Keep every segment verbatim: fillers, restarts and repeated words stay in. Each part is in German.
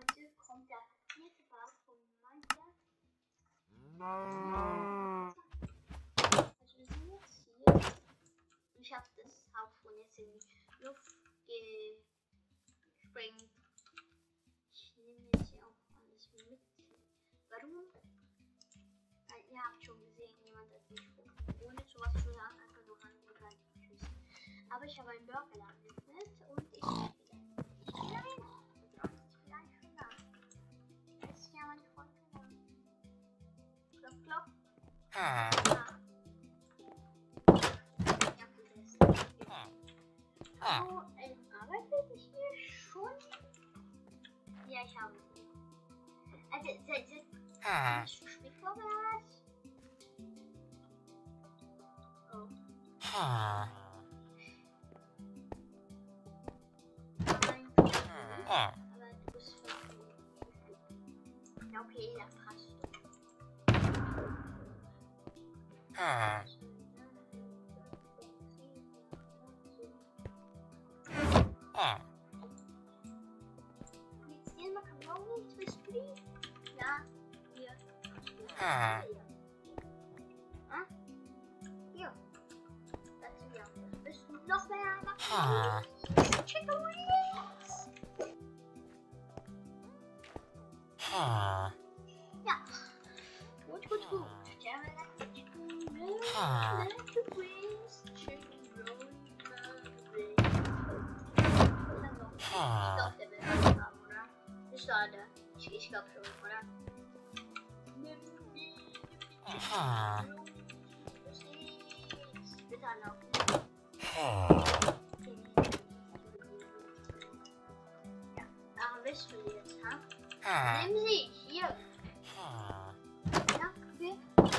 heute kommt der vierte Part von Minecraft. Also wir sind jetzt hier. Ich habe das Hauptphone jetzt in die Luft gesprengt. Ich nehme jetzt hier auch alles mit. Warum? Weil ihr habt schon gesehen, jemand hat mich ohne sowas zu sagen einfach nur angegangen. Aber ich habe einen Burger geöffnet und ich bin nicht alleine. Vielleicht schon da. Da ist ja meine Freundin. Klopf, klopf. Ah. Ja, gut, das ist. Oh, ähm, arbeitet ich hier schon? Ja, ich habe. Also, seid ihr nicht zu spät vorbereitet? Oh. Nein. Aber du bist schon. Ja, okay, das passt doch. Jetzt hier Macaroni, Twisty? Ja, hier. Ah? Hier. Dazu ja. Willst du noch mehr Macaroni? Chicken Wings! Ja. Gut, gut, gut. Chicken Wings, Chicken Roll, Ich glaube, der will alles haben, oder? Ich glaube, ich, ich glaube schon, oder? Bitte erlauben. Ja, da bist du jetzt, ha? Nehmen Sie hier. Ja, okay.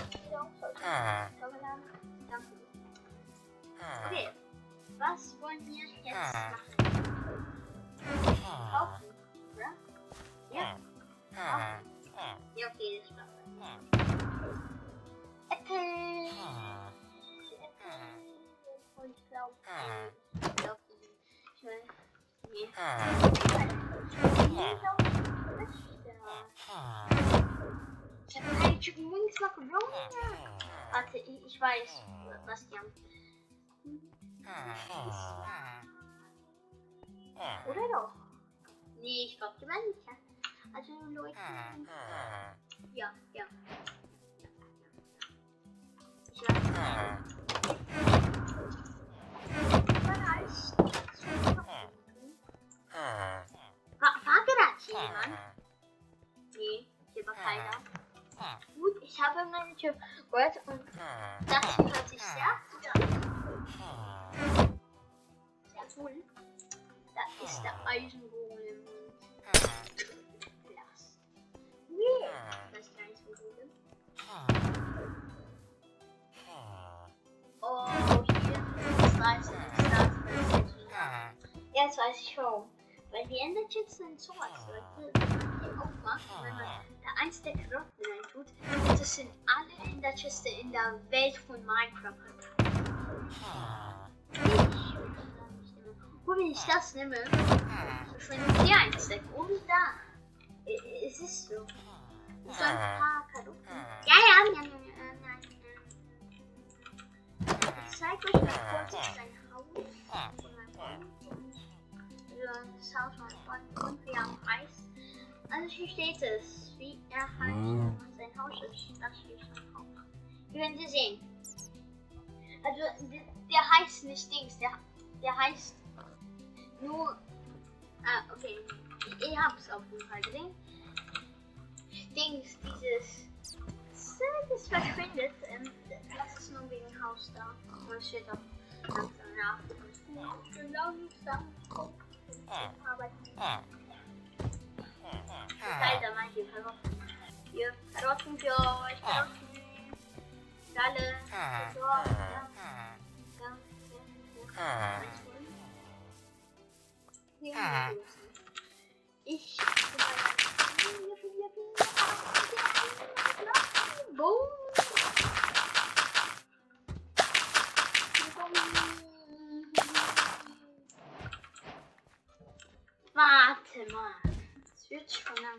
Danke. Okay, was wollen wir jetzt machen? Kaufen, oder? Ja. Kaufen. Ja, okay, das ist klar. Äpfel. Und ich glaube, ich glaube, ich will. Nee. Ich habe keine Chicken Wings Macaroni. Warte, ich, ich weiß, was die haben. Oder doch? Nee, ich glaube, die werden nicht. Also Leute. Ja, ja. Ich weiß nicht. War gerade jemand? Nee, hier war keiner. Gut, ich habe meine Tür gehört und das hört sich sehr gut an. Sehr cool. Da ist der Eisengolem und Glas. Nee, das ist der Eisengolem. Oh, hier. Das weiß ich. Ja, das weiß ich schon. Weil die Enderchips sind sowas, Leute. Wenn man die aufmacht, wenn man da eins der Karotten rein tut, das sind alle Enderchips in der Welt von Minecraft. Wo wenn ich das nehme, verschwindet hier ein Stack. Und da. Es ist so. So ein paar Karotten. Ja, ja, ja, ja, nein. Ich zeige euch mal kurz sein Haus. Das Haus von Freunden und wie er heißt. Also hier steht es, wie er heißt und sein Haus ist. Das hier ist sein Haus. Wie werden Sie sehen. Also der heißt nicht Dings, der, der heißt nur. Ah, okay. Ich, ich hab's auf jeden Fall gesehen. Dings, dieses. Das verschwindet. Ähm, das ist nur wegen Haus da. Und es steht auch langsam nach. Langsam. Arbeiten. Alter, mal hier Karotten. Hier, Karotten für euch, Karotten. Alle. So, ja. Ja, ja, ja. Ich. Boom. Warte mal. Das wird schon lang.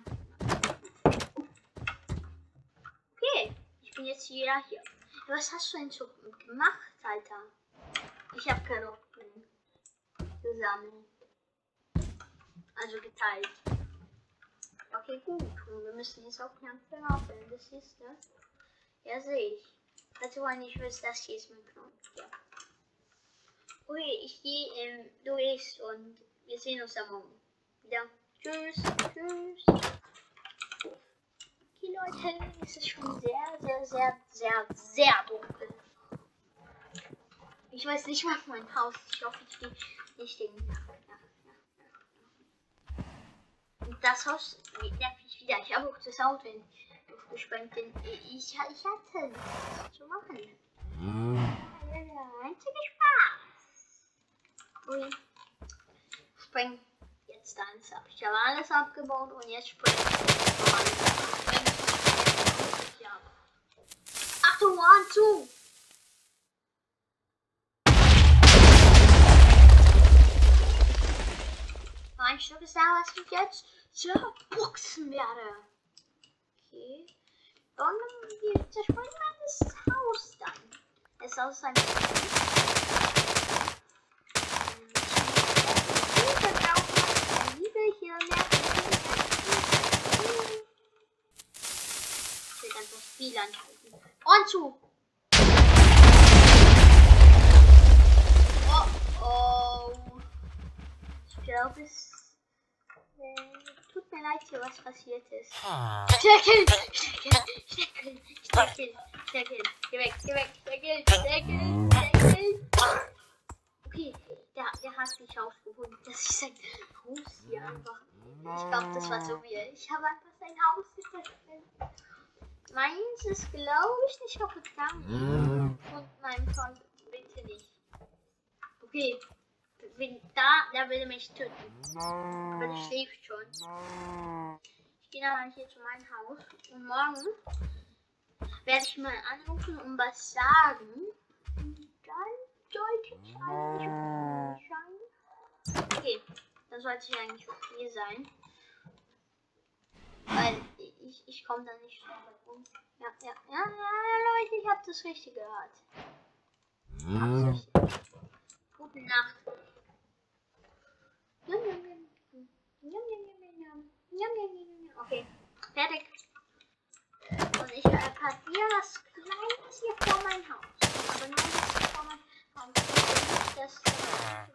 Okay, ich bin jetzt wieder hier. Was hast du denn so gemacht, Alter? Ich habe Karotten gesammelt. Also geteilt. Okay, gut. Und wir müssen jetzt auch langsam aufhören. Das ist das. Ja, sehe ich. Also, wenn ich weiß, das hier ist mein Knopf. Ja. Okay, ich gehe ähm, durch und wir sehen uns am Morgen. Ja. Tschüss. Tschüss. Okay, Leute, es ist schon sehr, sehr, sehr, sehr, sehr dunkel. Ich weiß nicht mal mein Haus. Ich hoffe, ich gehe nicht in. Ja, ja, ja, ja. Und das Haus nervt mich wieder. Ich habe auch das Auto gesprengt. Ich, ich hatte nichts zu machen. Einziger Spaß. Ui. Spring jetzt eins ab. Ich habe alles abgebaut und jetzt springt ich ab. Achtung, one, two. Ein Stück ist da, was ich jetzt zerboxen werde. Okay. Und wir zerspringen mal das Haus dann. Es ist aus einem Liebe hier mehr. Ich will ganz das Spiel anhalten. Und zu! Oh oh. Ich glaube es. Äh, tut mir leid hier, was passiert ist. Schnell killen! Schnell killen! Schnell killen! Schnell killen! Schnell killen! Geh weg! Geh weg! Schnell killen! Schnell killen! Schnell killen! Okay, der, der hat mich aufgehoben. Das ist sein Haus hier einfach. Ich glaube, das war so wie ich habe einfach sein Haus zerstört. Meins ist, glaube ich, nicht kaputt gegangen. Und mein Freund bitte nicht. Okay. Wenn da, der will mich töten. Aber der schläft schon. Ich gehe dann hier zu meinem Haus und morgen werde ich mal anrufen und was sagen. Und dann sollte ich eigentlich sein. Okay, dann sollte ich eigentlich okay sein. Weil ich, ich komme da nicht so weit rum. Ja, ja, ja, ja, Leute, ich habe das richtig gehört. Ich hab's richtig. Gute Nacht. Okay, fertig. Und ich platziere was Kleines hier vor mein Haus. Aber nur das vor mein Haus. Das